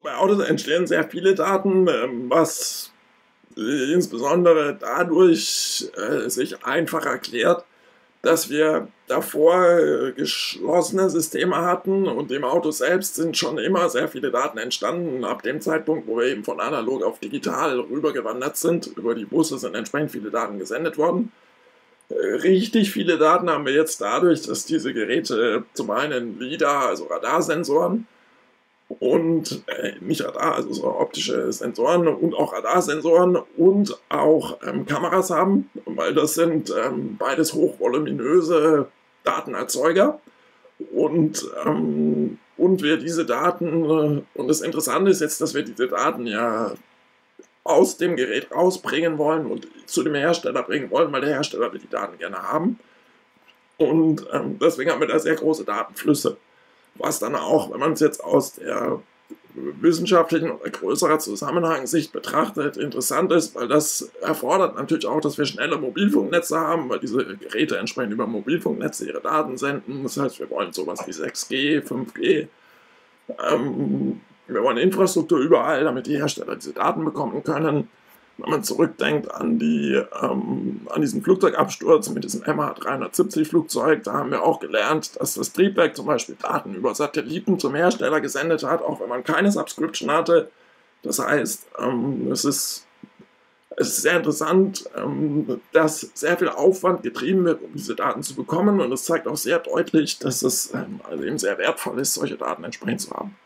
Bei Autos entstehen sehr viele Daten, was insbesondere dadurch sich einfach erklärt, dass wir davor geschlossene Systeme hatten und im Auto selbst sind schon immer sehr viele Daten entstanden. Ab dem Zeitpunkt, wo wir eben von analog auf digital rübergewandert sind, über die Busse sind entsprechend viele Daten gesendet worden. Richtig viele Daten haben wir jetzt dadurch, dass diese Geräte zum einen LiDAR, also Radarsensoren, und nicht Radar, also so optische Sensoren und auch Radarsensoren und auch Kameras haben, weil das sind beides hochvoluminöse Datenerzeuger und wir diese Daten, und das Interessante ist jetzt, dass wir diese Daten ja aus dem Gerät rausbringen wollen und zu dem Hersteller bringen wollen, weil der Hersteller will die Daten gerne haben und deswegen haben wir da sehr große Datenflüsse. Was dann auch, wenn man es jetzt aus der wissenschaftlichen oder größerer Zusammenhangssicht betrachtet, interessant ist, weil das erfordert natürlich auch, dass wir schnelle Mobilfunknetze haben, weil diese Geräte entsprechend über Mobilfunknetze ihre Daten senden. Das heißt, wir wollen sowas wie 6G, 5G. Wir wollen Infrastruktur überall, damit die Hersteller diese Daten bekommen können. Wenn man zurückdenkt an diesen Flugzeugabsturz mit diesem MH370-Flugzeug, da haben wir auch gelernt, dass das Triebwerk zum Beispiel Daten über Satelliten zum Hersteller gesendet hat, auch wenn man keine Subscription hatte. Das heißt, es ist sehr interessant, dass sehr viel Aufwand getrieben wird, um diese Daten zu bekommen, und es zeigt auch sehr deutlich, dass es also eben sehr wertvoll ist, solche Daten entsprechend zu haben.